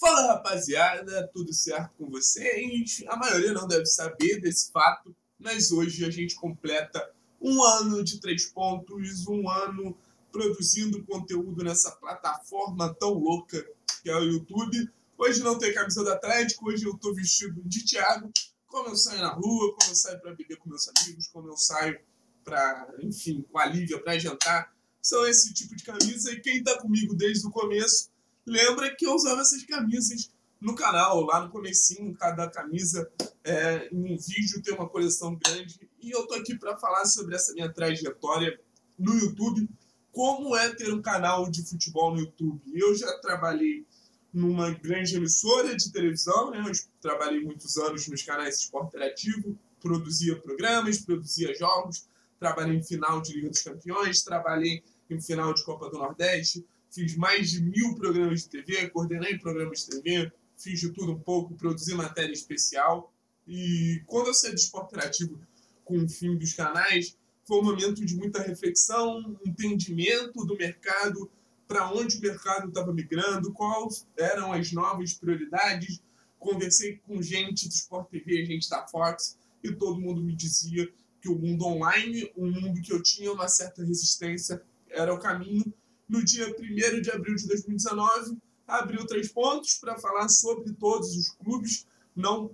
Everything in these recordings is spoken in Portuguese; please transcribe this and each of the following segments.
Fala, rapaziada, tudo certo com vocês? A maioria não deve saber desse fato, mas hoje a gente completa um ano de 3 pontos, um ano produzindo conteúdo nessa plataforma tão louca que é o YouTube. Hoje não tem camisa do Atlético, hoje eu tô vestido de Thiago, como eu saio na rua, como eu saio para beber com meus amigos, como eu saio para, enfim, com a Lívia para jantar. São esse tipo de camisa, e quem tá comigo desde o começo lembra que eu usava essas camisas no canal, lá no comecinho. Cada camisa em um vídeo tem uma coleção grande, e eu tô aqui para falar sobre essa minha trajetória no YouTube, como é ter um canal de futebol no YouTube. Eu já trabalhei numa grande emissora de televisão, né? Eu trabalhei muitos anos nos canais de esporte interativo, produzia programas, produzia jogos, trabalhei em final de Liga dos Campeões, trabalhei em final de Copa do Nordeste, fiz mais de 1000 programas de TV, coordenei programas de TV, fiz de tudo um pouco, produzi matéria especial. E quando eu saí do esporte interativo com o fim dos canais, foi um momento de muita reflexão, entendimento do mercado, para onde o mercado estava migrando, quais eram as novas prioridades. Conversei com gente do Sport TV, gente da Fox, e todo mundo me dizia que o mundo online, um mundo que eu tinha uma certa resistência, era o caminho. No dia 1º de abril de 2019, abriu 3 pontos para falar sobre todos os clubes. Não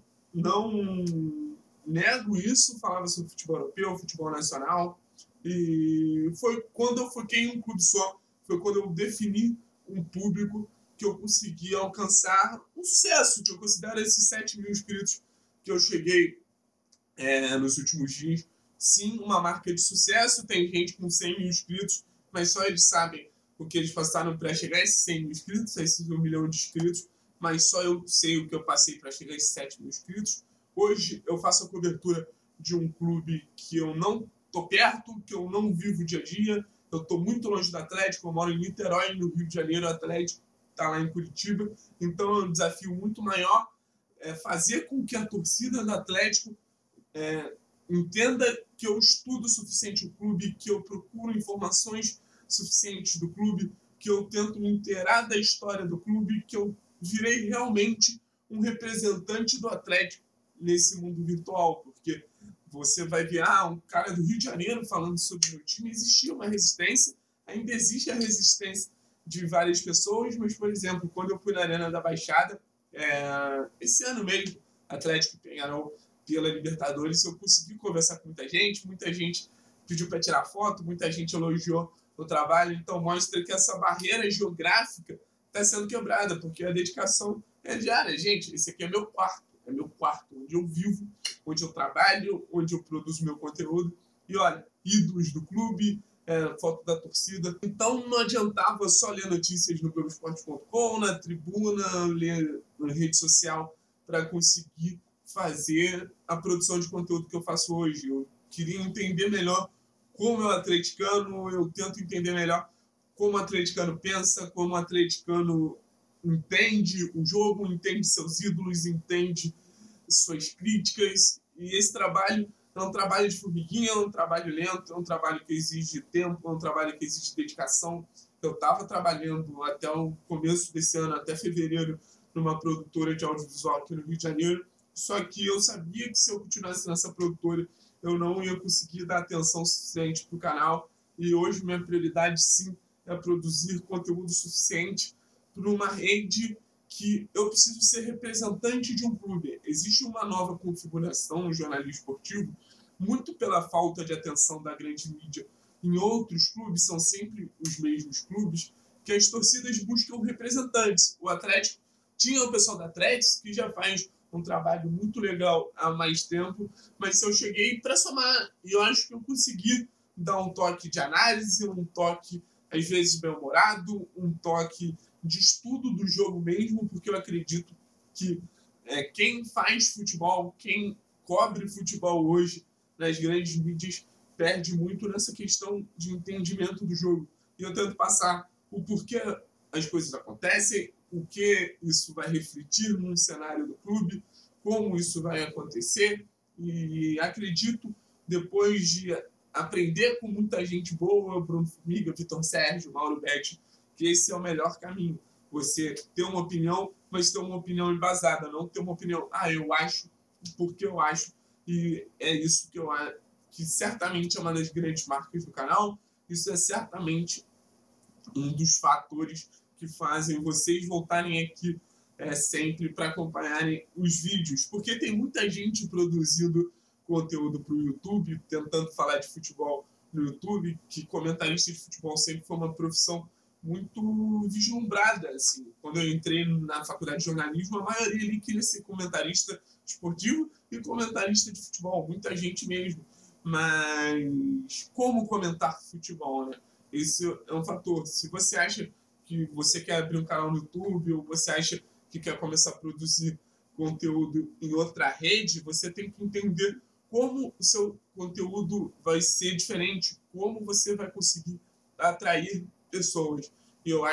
nego isso, falava sobre futebol europeu, futebol nacional. E foi quando eu foquei em um clube só, foi quando eu defini um público que eu consegui alcançar um sucesso, que eu considero esses 7 mil inscritos que eu cheguei nos últimos dias. Sim, uma marca de sucesso. Tem gente com 100 mil inscritos, mas só eles sabem o que eles passaram para chegar a esses 100 mil inscritos, a esses 1 milhão de inscritos, mas só eu sei o que eu passei para chegar a esses 7 mil inscritos. Hoje eu faço a cobertura de um clube que eu não estou perto, que eu não vivo dia a dia. Eu estou muito longe do Atlético, eu moro em Niterói, no Rio de Janeiro, o Atlético está lá em Curitiba. Então é um desafio muito maior fazer com que a torcida do Atlético entenda que eu estudo o suficiente o clube, que eu procuro informações suficientes do clube, que eu tento me inteirar da história do clube, que eu virei realmente um representante do Atlético nesse mundo virtual, porque você vai ver um cara do Rio de Janeiro falando sobre o meu time. Existia uma resistência, ainda existe a resistência de várias pessoas, mas, por exemplo, quando eu fui na Arena da Baixada, esse ano mesmo, Atlético Peñarol pela Libertadores, eu consegui conversar com muita gente pediu para tirar foto, muita gente elogiou o trabalho. Então mostra que essa barreira geográfica está sendo quebrada, porque a dedicação é diária. Gente, esse aqui é meu quarto, onde eu vivo, onde eu trabalho, onde eu produzo meu conteúdo. E olha, ídolos do clube, foto da torcida. Então não adiantava só ler notícias no Globoesporte.com, na Tribuna, ler na rede social para conseguir fazer a produção de conteúdo que eu faço hoje. Eu queria entender melhor como é o atleticano, eu tento entender melhor como o atleticano pensa, como o atleticano entende o jogo, entende seus ídolos, entende suas críticas. E esse trabalho é um trabalho de formiguinha, é um trabalho lento, é um trabalho que exige tempo, é um trabalho que exige dedicação. Eu estava trabalhando até o começo desse ano, até fevereiro, numa produtora de audiovisual aqui no Rio de Janeiro. Só que eu sabia que se eu continuasse nessa produtora, eu não ia conseguir dar atenção suficiente para o canal. E hoje minha prioridade, sim, é produzir conteúdo suficiente para uma rede que eu preciso ser representante de um clube. Existe uma nova configuração no jornalismo esportivo, muito pela falta de atenção da grande mídia. Em outros clubes, são sempre os mesmos clubes, que as torcidas buscam representantes. O Atlético tinha o pessoal da Atlético, que já faz um trabalho muito legal há mais tempo, mas eu cheguei para somar, e eu acho que eu consegui dar um toque de análise, um toque, às vezes, bem-humorado, um toque de estudo do jogo mesmo, porque eu acredito que quem faz futebol, quem cobre futebol hoje nas grandes mídias, perde muito nessa questão de entendimento do jogo. E eu tento passar o porquê as coisas acontecem, o que isso vai refletir no cenário do clube, como isso vai acontecer. E acredito, depois de aprender com muita gente boa, Bruno Formiga, Vitor Sérgio, Mauro Betti, que esse é o melhor caminho. Você ter uma opinião mas ter uma opinião embasada, não ter uma opinião, eu acho, porque eu acho, e é isso que eu acho, que certamente é uma das grandes marcas do canal, isso é certamente um dos fatores que fazem vocês voltarem aqui sempre para acompanharem os vídeos, porque tem muita gente produzindo conteúdo para o YouTube, tentando falar de futebol no YouTube, que comentarista de futebol sempre foi uma profissão muito vislumbrada. Assim. Quando eu entrei na faculdade de jornalismo, a maioria ali queria ser comentarista esportivo e comentarista de futebol, muita gente mesmo. Mas como comentar futebol, né? Esse é um fator. Se você acha que você quer abrir um canal no YouTube ou você acha que quer começar a produzir conteúdo em outra rede, você tem que entender como o seu conteúdo vai ser diferente, como você vai conseguir atrair pessoas. E eu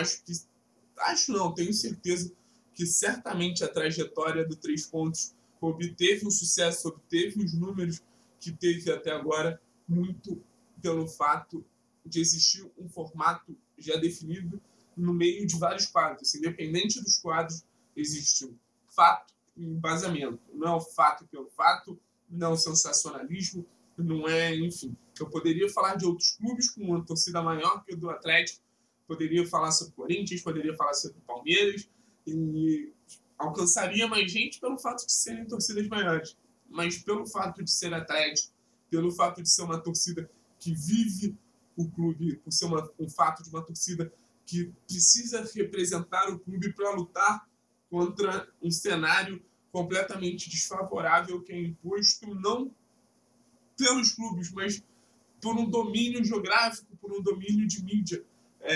tenho certeza que certamente a trajetória do Três Pontos obteve um sucesso, obteve os números que teve até agora, muito pelo fato de existir um formato já definido no meio de vários quadros. Independente dos quadros, existe um fato e embasamento. Não é o fato pelo fato, não é o sensacionalismo, não é, enfim. Eu poderia falar de outros clubes com uma torcida maior que o do Atlético, poderia falar sobre o Corinthians, poderia falar sobre o Palmeiras, e alcançaria mais gente pelo fato de serem torcidas maiores. Mas pelo fato de ser Atlético, pelo fato de ser uma torcida que vive o clube, por ser um fato de uma torcida que precisa representar o clube para lutar contra um cenário completamente desfavorável que é imposto não pelos clubes, mas por um domínio geográfico, por um domínio de mídia.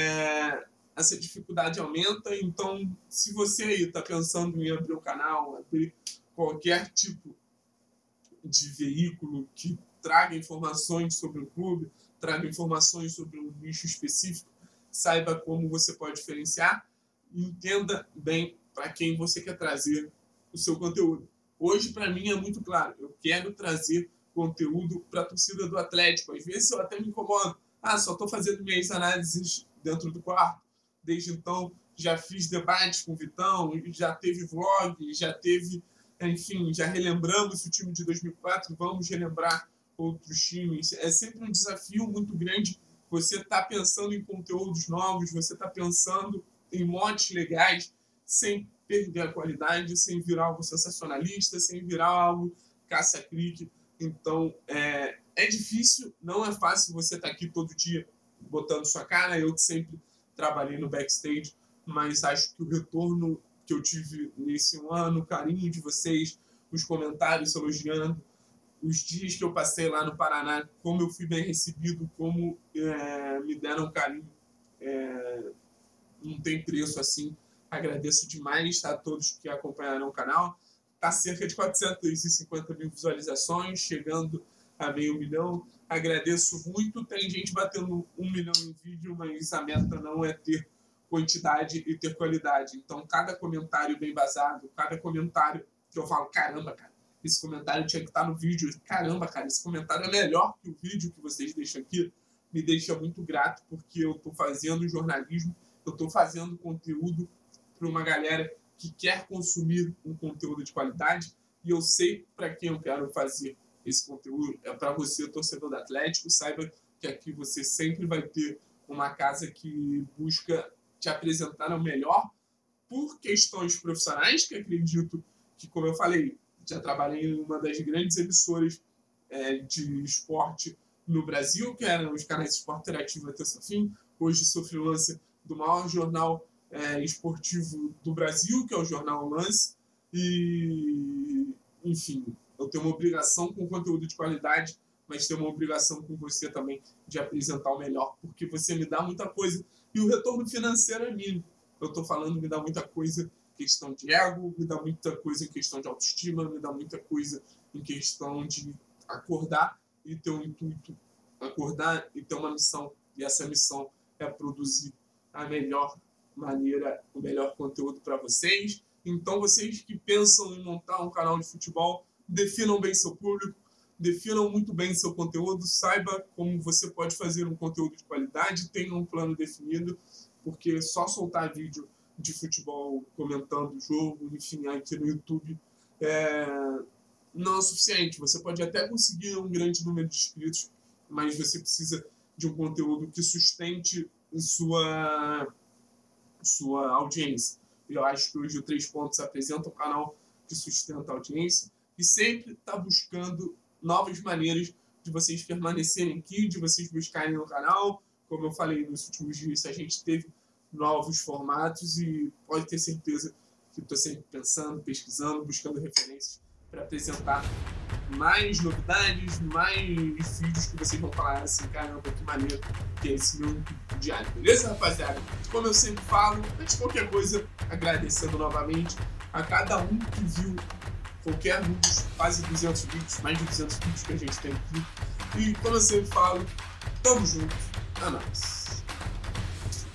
Essa dificuldade aumenta, então se você aí está pensando em abrir um canal, abrir qualquer tipo de veículo que traga informações sobre o clube, traga informações sobre um nicho específico, saiba como você pode diferenciar e entenda bem para quem você quer trazer o seu conteúdo. Hoje, para mim, é muito claro. Eu quero trazer conteúdo para a torcida do Atlético. Às vezes eu até me incomodo. Só estou fazendo minhas análises dentro do quarto. Desde então, já fiz debates com o Vitão, já teve vlog, já teve... Enfim, já relembramos o time de 2004, vamos relembrar outros times. É sempre um desafio muito grande. Você está pensando em conteúdos novos, você está pensando em motes legais, sem perder a qualidade, sem virar algo sensacionalista, sem virar algo caça-clique. Então, é difícil, não é fácil você estar aqui todo dia botando sua cara. Eu que sempre trabalhei no backstage, mas acho que o retorno que eu tive nesse ano, o carinho de vocês, os comentários elogiando, os dias que eu passei lá no Paraná, como eu fui bem recebido, como me deram carinho, não tem preço assim. Agradeço demais a todos que acompanharam o canal. Está cerca de 450 mil visualizações, chegando a meio milhão. Agradeço muito. Tem gente batendo 1 milhão em vídeo, mas a meta não é ter quantidade e ter qualidade. Então, cada comentário bem embasado, cada comentário que eu falo, caramba, cara, esse comentário tinha que estar no vídeo. Caramba, cara, esse comentário é melhor que o vídeo que vocês deixam aqui. Me deixa muito grato, porque eu estou fazendo jornalismo, eu estou fazendo conteúdo para uma galera que quer consumir um conteúdo de qualidade, e eu sei para quem eu quero fazer esse conteúdo. É para você, torcedor do Atlético. Saiba que aqui você sempre vai ter uma casa que busca te apresentar o melhor por questões profissionais, que acredito que, como eu falei, já trabalhei em uma das grandes emissoras de esporte no Brasil, que eram os canais de Esporte Interativo até o fim. Hoje sou freelancer do maior jornal esportivo do Brasil, que é o Jornal Lance. E, enfim, eu tenho uma obrigação com conteúdo de qualidade, mas tenho uma obrigação com você também de apresentar o melhor, porque você me dá muita coisa. E o retorno financeiro é mínimo. Eu estou falando, me dá muita coisa em questão de ego, me dá muita coisa em questão de autoestima, me dá muita coisa em questão de acordar e ter um intuito, acordar e ter uma missão. E essa missão é produzir a melhor maneira, o melhor conteúdo para vocês. Então, vocês que pensam em montar um canal de futebol, definam bem seu público, definam muito bem seu conteúdo, saiba como você pode fazer um conteúdo de qualidade, tenha um plano definido, porque só soltar vídeo de futebol comentando o jogo, enfim, aqui no YouTube, não é o suficiente. Você pode até conseguir um grande número de inscritos, mas você precisa de um conteúdo que sustente sua audiência. Eu acho que hoje o 3 Pontos apresenta um canal que sustenta a audiência e sempre está buscando novas maneiras de vocês permanecerem aqui, de vocês buscarem no canal. Como eu falei nos últimos dias, a gente teve novos formatos e pode ter certeza que estou sempre pensando, pesquisando, buscando referências para apresentar mais novidades, mais vídeos que vocês vão falar assim, caramba, que maneiro que é esse meu diário, beleza, rapaziada? Como eu sempre falo, antes de qualquer coisa, agradecendo novamente a cada um que viu qualquer um dos quase 200 vídeos, mais de 200 vídeos que a gente tem aqui. E como eu sempre falo, tamo junto, é nóis.